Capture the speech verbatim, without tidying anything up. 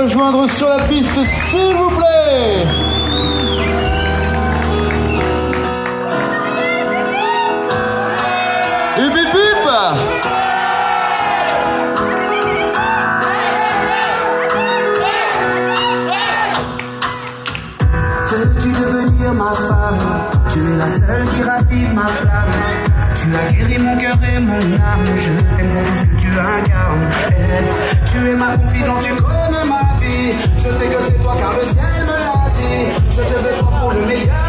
rejoindre sur la piste, s'il vous plaît. Hip hip hip. Veux-tu devenir ma femme? Tu es la seule qui ravive ma flamme. Tu as guéri mon cœur et mon âme. Je t'aime pour tout ce que tu incarnes. Et tu es ma confidente, tu connais ma vie. Je sais que c'est toi car le ciel me l'a dit. Je te veux toi pour le meilleur.